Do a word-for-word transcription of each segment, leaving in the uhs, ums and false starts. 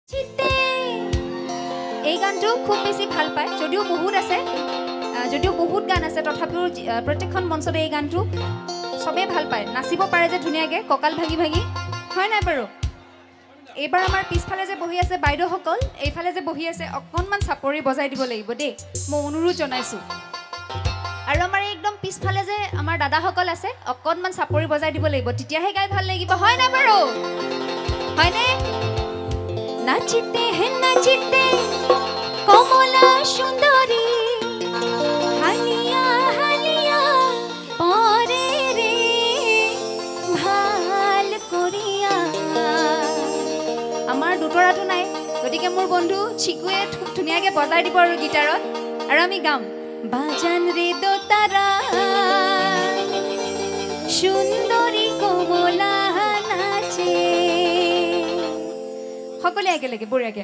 এই গানটো খুব বেছি ভাল পায় যদিও বহুত আছে যদিও বহুত গান আছে তথাপিও প্ৰত্যেকখন মঞ্চতে এই গানটো সবে ভাল পায় নাচিব পাৰে যে ধুনীয়াকৈ কঁকাল ভাগি ভাগি হয় নাই বাৰু এইবাৰ আমাৰ পিছফালে যে বহি আছে বাইদেউসকল এইফালে যে বহি আছে অকণমান চাপৰি বজাই দিব লাগিব দেই মই অনুৰোধ জনাইছোঁ আৰু আমাৰ একদম পিছফালে যে আমাৰ দাদাসকল আছে অকণমান চাপৰি বজাই দিব লাগিব তেতিয়াহে গাই ভাল লাগিব হয় নাই বাৰু হয়নে নাচিতে হে নাচিতে কমলা সুন্দরী হালিয়া হালিয়া পরে রে ভাল করিয়া আমার দুটৰাটো নাই গতিকে মোৰ বন্ধু চিকুৱে খুব ধুনীয়াকৈ বজাই দিব আৰু গিটাৰত আৰু আমি গাম বাজান রে দোতারা সুন্দরী কমলা নাচে সকলে একেলগে বঢ়িয়াকৈ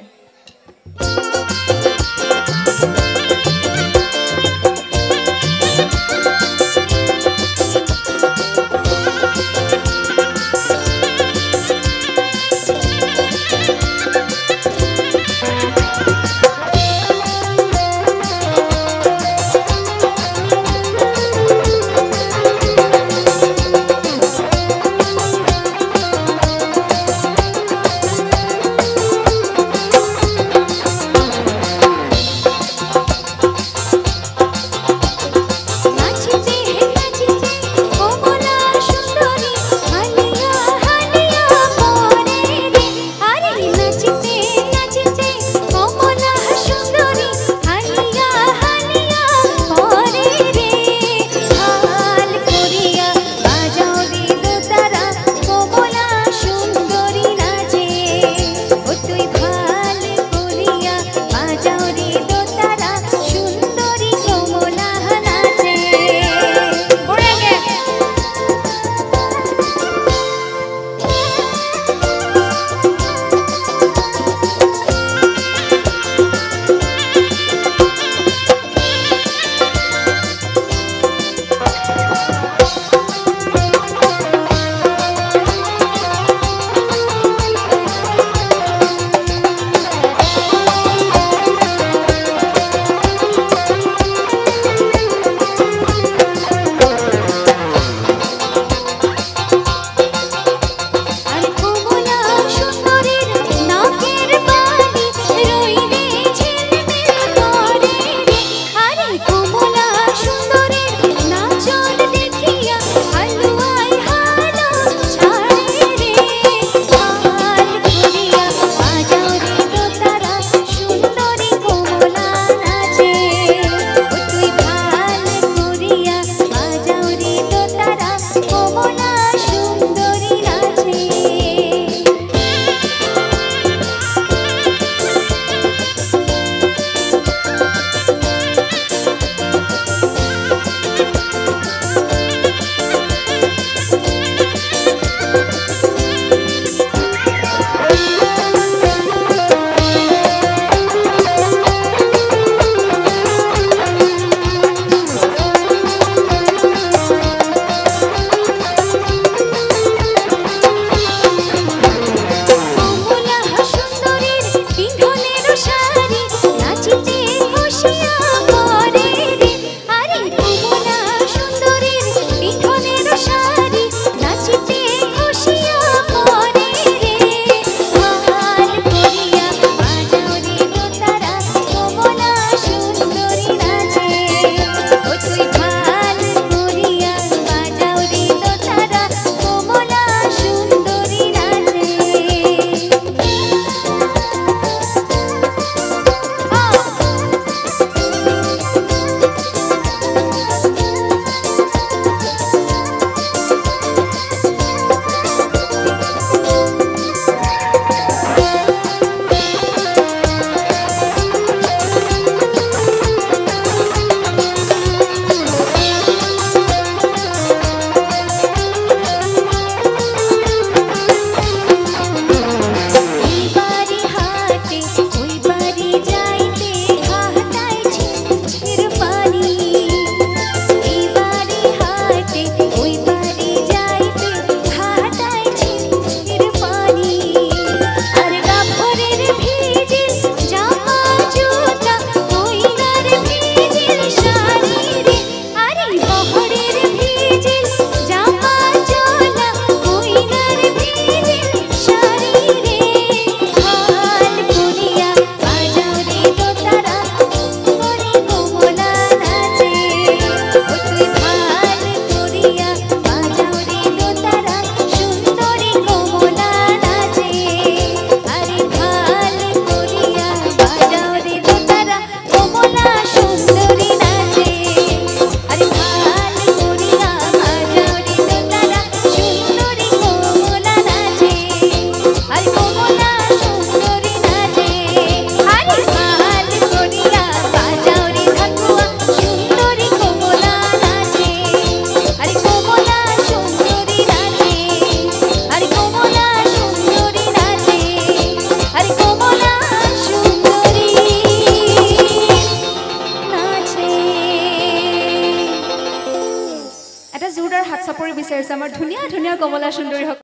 জোৰদাৰ হাত চাপৰি বিচাৰিছে আমাৰ ধুনীয়া ধুনীয়া কমলা সুন্দৰী